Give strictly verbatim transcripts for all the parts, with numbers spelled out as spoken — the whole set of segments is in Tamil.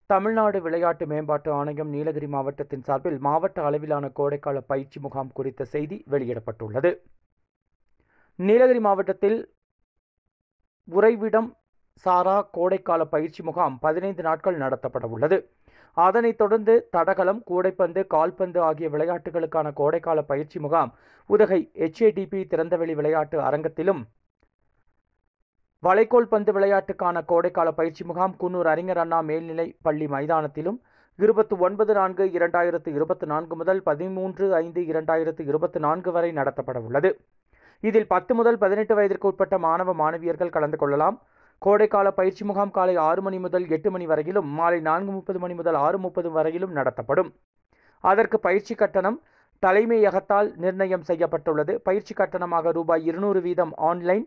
தமிழ்நாடு விளையாட்டு மேம்பாட்டு ஆணையம் நீலகிரி மாவட்டத்தின் சார்பில் மாவட்ட அளவிலான கோடைக்கால பயிற்சி முகாம் குறித்த செய்தி வெளியிடப்பட்டுள்ளது. நீலகிரி மாவட்டத்தில் உறைவிடம் சாரா கோடைக்கால பயிற்சி முகாம் பதினைந்து நாட்கள் நடத்தப்பட உள்ளது. அதனைத் தொடர்ந்து தடகளம், கூடைப்பந்து, கால்பந்து ஆகிய விளையாட்டுகளுக்கான கோடைக்கால பயிற்சி முகாம் Udhagai H A D P திறந்தவெளி விளையாட்டு அரங்கத்திலும், வளைக்கோல் பந்து விளையாட்டுக்கான கோடைக்கால பயிற்சி முகாம் குன்னூர் அறிஞர் அண்ணா மேல்நிலை பள்ளி மைதானத்திலும் இருபத்தி ஒன்பது நான்கு இரண்டாயிரத்து இருபத்தி நான்கு முதல் பதிமூன்று ஐந்து இரண்டாயிரத்து இருபத்தி நான்கு வரை நடத்தப்பட உள்ளது. இதில் பத்து முதல் பதினெட்டு வயதிற்கு உட்பட்ட மாணவ மாணவியர்கள் கலந்து கொள்ளலாம். கோடைக்கால பயிற்சி முகாம் காலை ஆறு மணி முதல் எட்டு மணி வரையிலும், மாலை நான்கு முப்பது மணி முதல் ஆறு முப்பது வரையிலும் நடத்தப்படும். அதற்கு பயிற்சி கட்டணம் தலைமையகத்தால் நிர்ணயம் செய்யப்பட்டுள்ளது. பயிற்சி கட்டணமாக ரூபாய் இருநூறு வீதம் ஆன்லைன்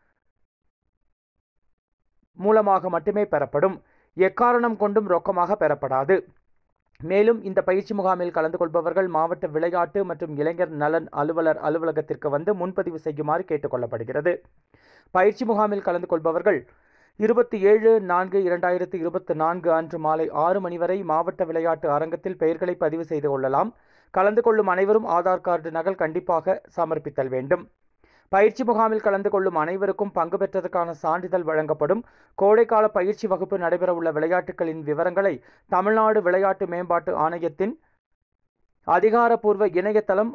மூலமாக மட்டுமே பெறப்படும். எக்காரணம் கொண்டும் ரொக்கமாக பெறப்படாது. மேலும் இந்த பயிற்சி முகாமில் கலந்து கொள்பவர்கள் மாவட்ட விளையாட்டு மற்றும் இளைஞர் நலன் அலுவலர் அலுவலகத்திற்கு வந்து முன்பதிவு செய்யுமாறு கேட்டுக் கொள்ளப்படுகிறது. பயிற்சி முகாமில் கலந்து கொள்பவர்கள் இருபத்தி ஏழு நான்கு இரண்டாயிரத்து இருபத்தி நான்கு அன்று மாலை ஆறு மணி வரை மாவட்ட விளையாட்டு அரங்கத்தில் பெயர்களை பதிவு செய்து கொள்ளலாம். கலந்து கொள்ளும் அனைவரும் ஆதார் கார்டு நகல் கண்டிப்பாக சமர்ப்பித்தல் வேண்டும். பயிற்சி முகாமில் கலந்து கொள்ளும் அனைவருக்கும் பங்கு பெற்றதற்கான சான்றிதழ் வழங்கப்படும். கோடைக்கால பயிற்சி வகுப்பு நடைபெறவுள்ள விளையாட்டுகளின் விவரங்களை தமிழ்நாடு விளையாட்டு மேம்பாட்டு ஆணையத்தின் அதிகாரப்பூர்வ இணையதளம்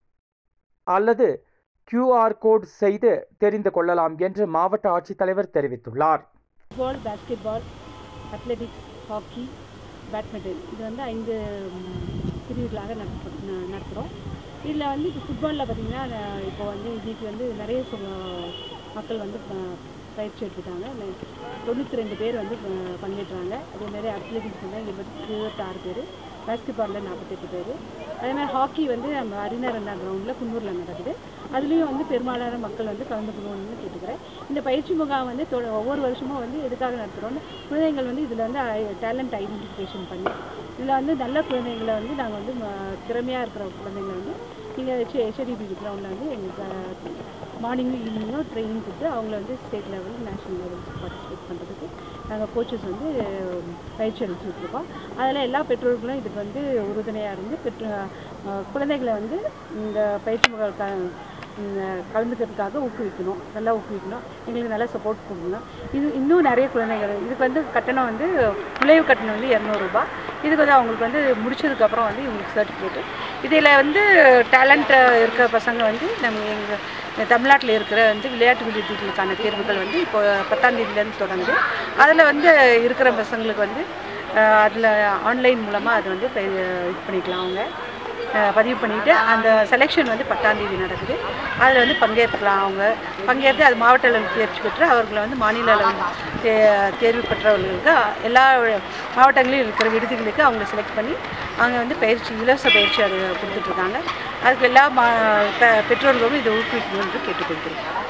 அல்லது கியூ ஆர் கோட் செய்து தெரிந்து கொள்ளலாம் என்று மாவட்ட ஆட்சித்தலைவர் தெரிவித்துள்ளார். Football, basketball, athletics, hockey, badminton இது வந்து ஐந்து பிரிவுகளாக நடத்துகிறோம். இதில் வந்து இப்போ ஃபுட்பாலில் பார்த்திங்கன்னா இப்போ வந்து இன்றைக்கி வந்து நிறைய மக்கள் வந்து பயிற்சி எடுத்துட்டாங்க. தொண்ணூற்றி ரெண்டு பேர் வந்து பங்கேற்றாங்க. அதேமாதிரி அத்லெட்டிக்ஸ் வந்து இருபத்தி இருபத்தாறு பேர், பாஸ்கெட்பாலில் நாற்பத்தெட்டு பேர், அதேமாதிரி ஹாக்கி வந்து நம்ம அறிஞர் அண்ணா கிரவுண்டில் குன்னூரில் நடக்குது. அதுலேயும் வந்து பெரும்பாலான மக்கள் வந்து கலந்துக்கணும்னு கேட்டுக்கிறேன். இந்த பயிற்சி முகாம் வந்து ஒவ்வொரு வருஷமும் வந்து எதுக்காக நடத்துகிறோன்னு குழந்தைகள் வந்து இதில் வந்து டேலண்ட் ஐடென்டிஃபிகேஷன் பண்ணி இதில் வந்து நல்ல குழந்தைங்களை வந்து நாங்கள் வந்து திறமையாக இருக்கிற குழந்தைங்களை வந்து நீங்கள் ஹெச் ஏ டி பி கிரவுண்டில் வந்து எங்களுக்கு மார்னிங்கும் ஈவினிங்கும் ட்ரைனிங் கொடுத்து அவங்கள வந்து state level, national level participate பண்ணுறதுக்கு நாங்கள் கோச்சஸ் வந்து பயிற்சி அளிச்சுட்ருக்கோம். அதில் எல்லா பெற்றோர்களும் இதுக்கு வந்து உறுதுணையாக இருந்து பெற்று குழந்தைகளை வந்து இந்த பயிற்சி முகாம் கலந்துக்கிறதுக்காக ஊக்குவிக்கணும், நல்லா ஊக்குவிக்கணும், எங்களுக்கு நல்லா சப்போர்ட் கொடுக்கணும். இது இன்னும் நிறைய குழந்தைகள் இதுக்கு வந்து கட்டணம் வந்து நுழைவு கட்டணம் வந்து இரநூறுபா. இதுக்கு வந்து அவங்களுக்கு வந்து முடிச்சதுக்கப்புறம் வந்து இவங்களுக்கு சர்டிஃபிகேட்டு. இதில் வந்து டேலண்ட் இருக்கிற பசங்க வந்து நம்ம எங்கள் தமிழ்நாட்டில் இருக்கிற வந்து விளையாட்டு விடுதிகளுக்கான தேர்வுகள் வந்து இப்போ பத்தாம் தேதியிலேருந்து தொடங்குது. அதில் வந்து இருக்கிற பசங்களுக்கு வந்து அதில் ஆன்லைன் மூலமாக அது வந்து இது பண்ணிக்கலாம். அவங்க பதிவு பண்ணிவிட்டு அந்த செலெக்ஷன் வந்து பத்தாம் தேதி நடக்குது. அதில் வந்து பங்கேற்கலாம். அவங்க பங்கேற்று அது மாவட்ட அளவில் தேர்ச்சி பெற்று அவர்களை வந்து மாநில அளவில் தே தேர்வு பெற்றவர்களுக்கு எல்லா மாவட்டங்களிலும் இருக்கிற விடுதிகளுக்கு அவங்களை செலக்ட் பண்ணி அவங்க வந்து பயிற்சி, இலவச பயிற்சி அது கொடுத்துட்ருக்காங்க. அதுக்கு எல்லா மா பெற்றோர்களும் இதை ஊக்குவிக்கணும் என்று கேட்டுக்கொள்கிறேன்.